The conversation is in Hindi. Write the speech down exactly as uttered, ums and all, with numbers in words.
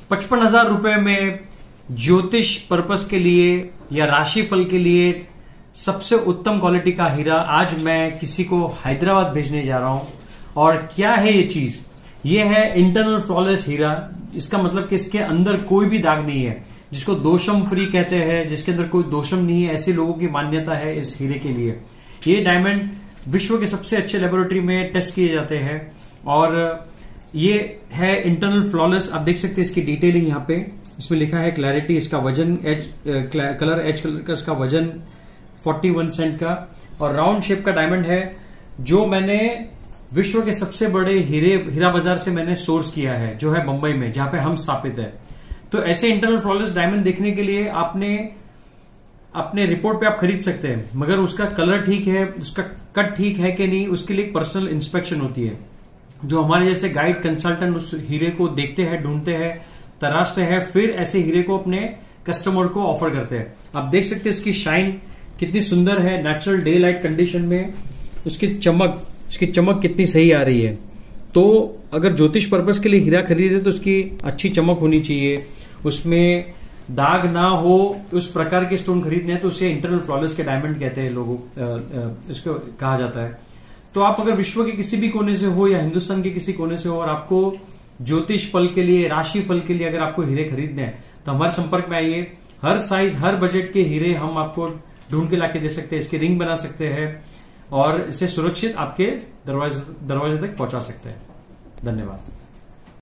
पचपन हजार रुपए में ज्योतिष पर्पस के लिए या राशिफल के लिए सबसे उत्तम क्वालिटी का हीरा आज मैं किसी को हैदराबाद भेजने जा रहा हूं। और क्या है ये चीज? ये है इंटरनल फ्लॉलेस हीरा। इसका मतलब कि इसके अंदर कोई भी दाग नहीं है, जिसको दोषम फ्री कहते हैं, जिसके अंदर कोई दोषम नहीं है, ऐसे लोगों की मान्यता है इस हीरे के लिए। ये डायमंड विश्व के सबसे अच्छे लेबोरेटरी में टेस्ट किए जाते हैं और ये है इंटरनल फ्लॉलेस। आप देख सकते हैं इसकी डिटेलिंग यहाँ पे, इसमें लिखा है क्लैरिटी, इसका वजन एच कलर एच कलर का, इसका वजन इकतालीस सेंट का और राउंड शेप का डायमंड है, जो मैंने विश्व के सबसे बड़े हीरे हीरा बाजार से मैंने सोर्स किया है, जो है मुंबई में, जहां पे हम स्थापित है। तो ऐसे इंटरनल फ्लॉलेस डायमंड देखने के लिए आपने अपने रिपोर्ट पे आप खरीद सकते हैं, मगर उसका कलर ठीक है, उसका कट ठीक है कि नहीं, उसके लिए पर्सनल इंस्पेक्शन होती है, जो हमारे जैसे गाइड कंसल्टेंट उस हीरे को देखते हैं, ढूंढते हैं, तराशते हैं, फिर ऐसे हीरे को अपने कस्टमर को ऑफर करते हैं। आप देख सकते हैं इसकी शाइन कितनी सुंदर है, नेचुरल डे लाइट कंडीशन में उसकी चमक इसकी चमक कितनी सही आ रही है। तो अगर ज्योतिष पर्पस के लिए हीरा खरीदे तो उसकी अच्छी चमक होनी चाहिए, उसमें दाग ना हो, उस प्रकार के स्टोन खरीदने हैं तो उसे इंटरनल फ्लॉलेस के डायमंड कहते हैं, लोगों इसको कहा जाता है। तो आप अगर विश्व के किसी भी कोने से हो या हिंदुस्तान के किसी कोने से हो और आपको ज्योतिष फल के लिए, राशि फल के लिए अगर आपको हीरे खरीदने हैं तो हमारे संपर्क में आइए। हर साइज, हर बजट के हीरे हम आपको ढूंढ के लाके दे सकते हैं, इसकी रिंग बना सकते हैं और इसे सुरक्षित आपके दरवाजे दरवाजे तक पहुंचा सकते हैं। धन्यवाद।